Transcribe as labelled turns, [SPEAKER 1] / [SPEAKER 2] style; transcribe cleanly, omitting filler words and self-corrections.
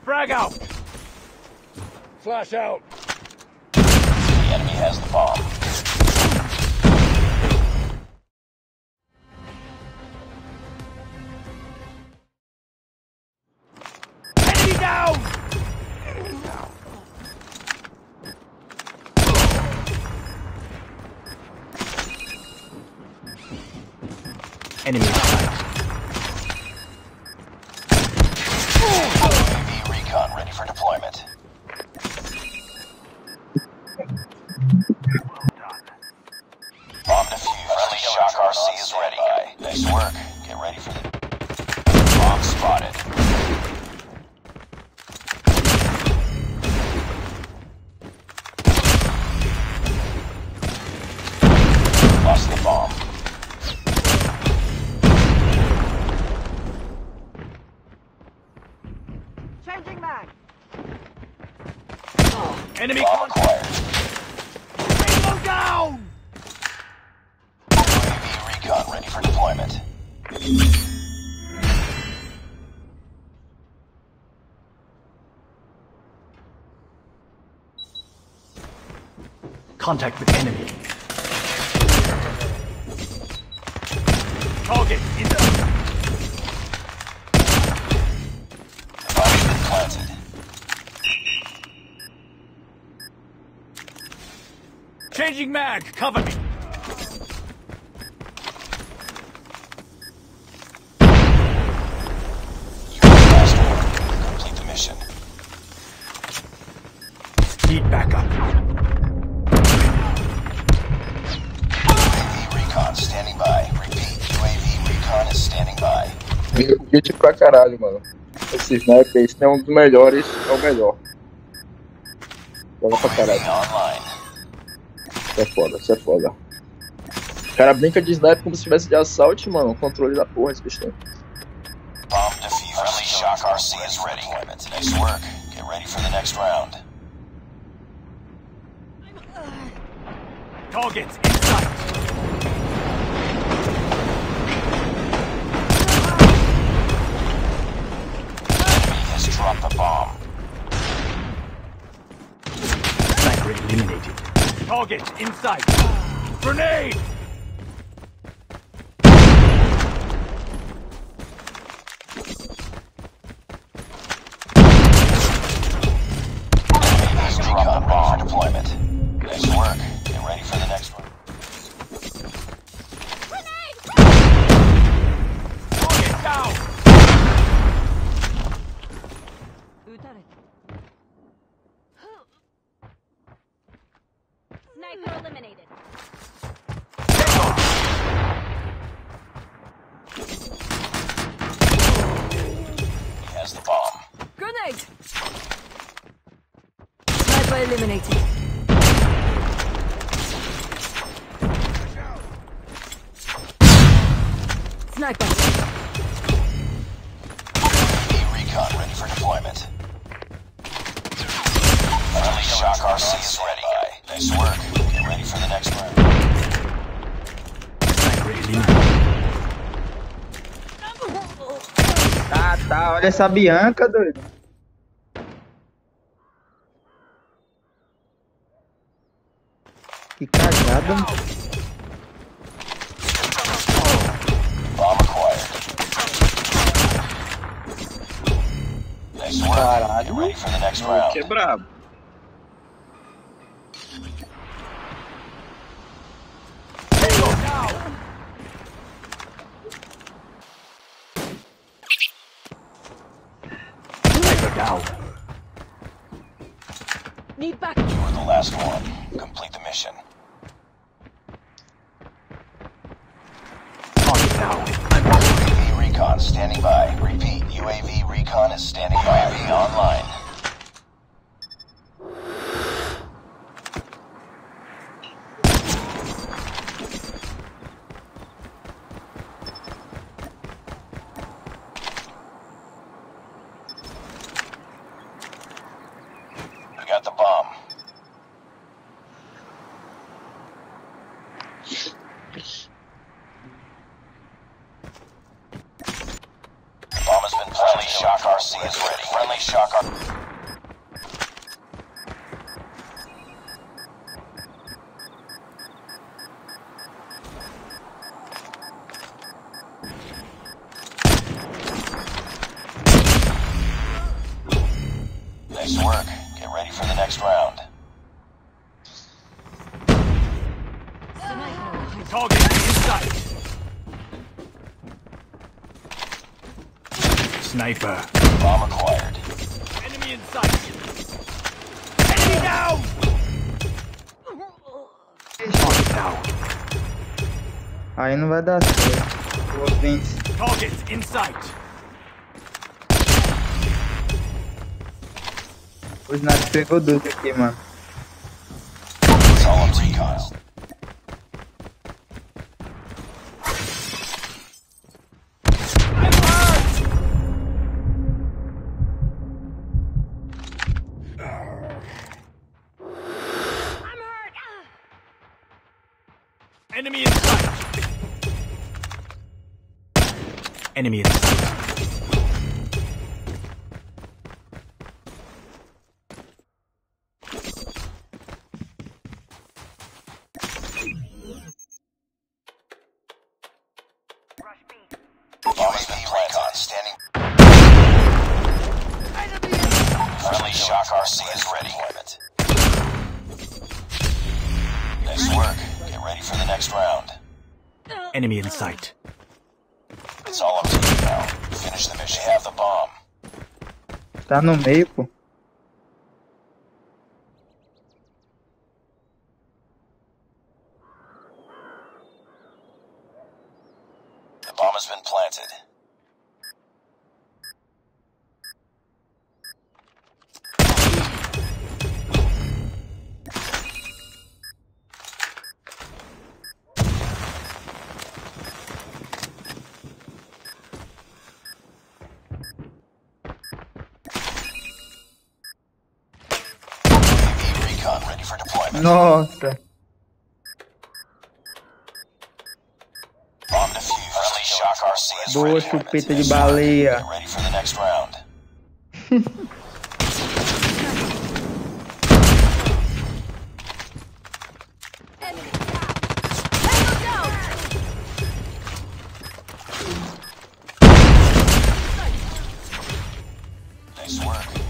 [SPEAKER 1] Frag out! Flash out!
[SPEAKER 2] The enemy has the bomb.
[SPEAKER 1] Enemy down! Enemy inside.
[SPEAKER 2] UAV recon ready for deployment. Bomb defused. Friendly shock RC is ready. Nice work. Get ready for the bomb spotted. Lost the bomb.
[SPEAKER 3] Changing mag.
[SPEAKER 1] Enemy
[SPEAKER 2] Bomb acquired.
[SPEAKER 1] Go down!
[SPEAKER 2] UAV recon ready for deployment.
[SPEAKER 1] Contact with enemy. Target in the...
[SPEAKER 2] The bomb's been planted.
[SPEAKER 1] Changing mag! Cover me!
[SPEAKER 2] Last order. Complete the mission.
[SPEAKER 1] Need backup.
[SPEAKER 2] UAV recon standing by. Repeat, UAV recon is standing by.
[SPEAKER 4] Foguete pra caralho, mano. Esse sniper, esse é um dos melhores, é o melhor. Joga pra caralho.
[SPEAKER 2] UAV online.
[SPEAKER 4] Isso é foda, isso é foda. O cara brinca de sniper como se tivesse de assalto, mano. O controle da porra, esse questão.
[SPEAKER 2] Bomb defused. Friendly shock RC is ready. Nice work. Get ready for the next round.
[SPEAKER 1] Targets in sight.
[SPEAKER 2] Enemy has dropped the bomb.
[SPEAKER 1] Sniper eliminated. Target in sight. Grenade!
[SPEAKER 2] Enemy has dropped the bomb for deployment. Nice work. Get ready for the next one.
[SPEAKER 1] Target down!
[SPEAKER 3] Sniper eliminated.
[SPEAKER 2] He has the bomb.
[SPEAKER 3] Grenade. Sniper eliminated. Sniper.
[SPEAKER 2] UAV recon ready for deployment. Friendly shock RC is ready. Nice work. Get ready for the next round.
[SPEAKER 1] Sniper eliminated.
[SPEAKER 5] Tá, olha essa Bianca, doido. Que cagada.
[SPEAKER 2] Bomb acquired. Nice work.
[SPEAKER 4] Caralho.
[SPEAKER 2] Get ready for the next round.
[SPEAKER 4] Que é brabo.
[SPEAKER 1] Sniper down.
[SPEAKER 3] Need back.
[SPEAKER 2] You were the last one. Complete the mission.
[SPEAKER 1] Target down.
[SPEAKER 2] UAV recon standing by. Repeat, UAV recon is standing by. UAV online. We got the bomb. The bomb has been planted. Shock RC is ready. Nice work. Get ready for the next round.
[SPEAKER 1] Target in sight. Sniper.
[SPEAKER 2] Bomb acquired.
[SPEAKER 1] Enemy in sight. Enemy down. Target down.
[SPEAKER 5] Aí não vai dar certo. Vou vencer.
[SPEAKER 1] Target in sight.
[SPEAKER 5] O Sniper pegou 12 aqui, mano.
[SPEAKER 2] It's all on recon.
[SPEAKER 1] Enemy in sight. Enemy in sight.
[SPEAKER 2] Bomb has been planted. Standing. Friendly shock RC is ready. Nice work. Get ready for the next round.
[SPEAKER 1] Enemy in sight.
[SPEAKER 2] It's all up to you now. Finish the mission. Have the bomb.
[SPEAKER 5] Tá no meio, pô.
[SPEAKER 2] The bomb has been planted. UAV recon ready for deployment.
[SPEAKER 5] Nossa.
[SPEAKER 2] Bomb defused. Friendly shock RC is
[SPEAKER 5] Boa
[SPEAKER 2] ready.
[SPEAKER 5] chupeta de baleia.
[SPEAKER 2] Get ready for the next round.
[SPEAKER 3] Enemy down.
[SPEAKER 2] Nice work.